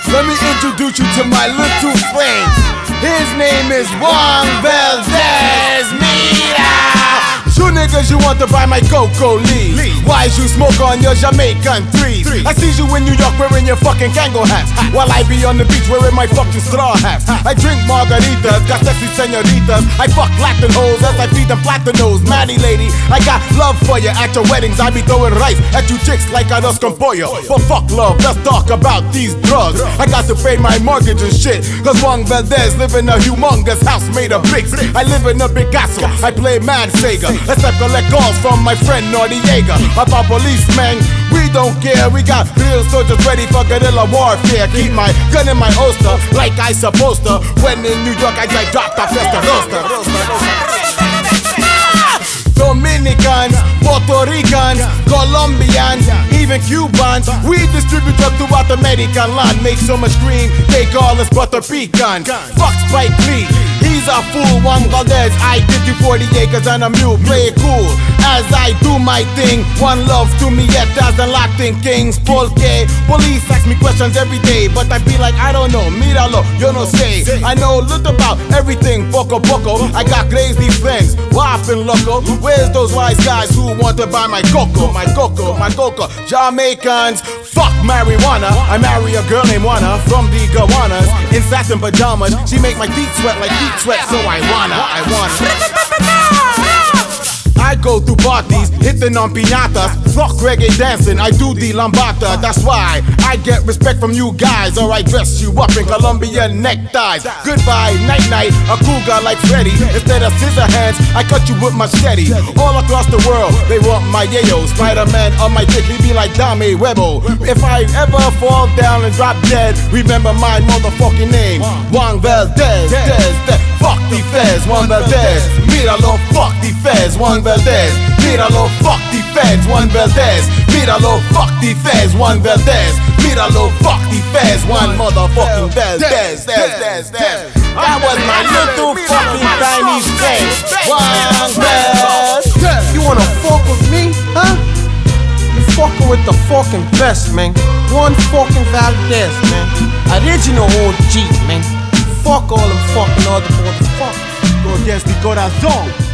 Let me introduce you to my little friend. His name is Juan Valdez. Mira! You niggas, you want to buy my Coco leaf. Why you smoke on your Jamaican trees? I see you in New York wearing your fucking Kango hats, while I be on the beach wearing my fucking straw hats. I drink margaritas, got sexy senoritas. I fuck Latin hoes as I feed them platinos. Maddie lady, I got love for you. At your weddings, I be throwing rice at you chicks like I dos con pollo. But fuck love, let's talk about these drugs. I got to pay my mortgage and shit, cause Juan Valdez live in a humongous house made of bricks. I live in a Picasso, I play Mad Sega. Let's collect calls from my friend Noriega about policemen. We don't care, we got real soldiers ready for guerrilla warfare. Keep my gun in my holster like I supposed to. When in New York I drop the Festa Roster. Dominicans, Puerto Ricans, Colombians, even Cubans. We distribute drugs throughout the American land. Make so much cream, they call us butter pecan. Fuck Spike Lee, he's a fool. Juan Valdez, I give you 40 acres and a mule. Play it cool as I do my thing. One love to me yet as the Latin kings. Porque police ask me questions every day, but I be like, I don't know, míralo, yo no sé. I know little about everything, poco poco. I got crazy friends, whopping loco. Where's those wise guys who want to buy my coco, my coco, my coco? Jamaicans, fuck marijuana. I marry a girl named Juana from the Gowanus in satin pajamas. She make my teeth sweat like heat sweat, so I wanna. I go through parties, hitting on piñatas. Fuck reggae dancing, I do the lambada. That's why I get respect from you guys, or I dress you up in Colombian neckties. Goodbye, night night, a cool guy like Freddy. Instead of scissor hands, I cut you with machete. All across the world, they want my yayo. Spider-Man on my dick, he be like Dame Webo. If I ever fall down and drop dead, remember my motherfucking name, Juan Valdez. Fuck the feds, Juan Valdez. Míralo, fuck the feds, Juan Valdez. Míralo, fuck the feds, Juan Valdez. Míralo, fuck the feds, Juan Valdez. Míralo, fuck the feds, Juan motherfucking Valdez. That was my little fucking tiny friend, Juan Valdez. You wanna fuck with me, huh? You fucking with the fucking best, man. Juan fucking Valdez, man. Original OG, man. Fuck all them fucking other motherfuckers. Go against the corazón.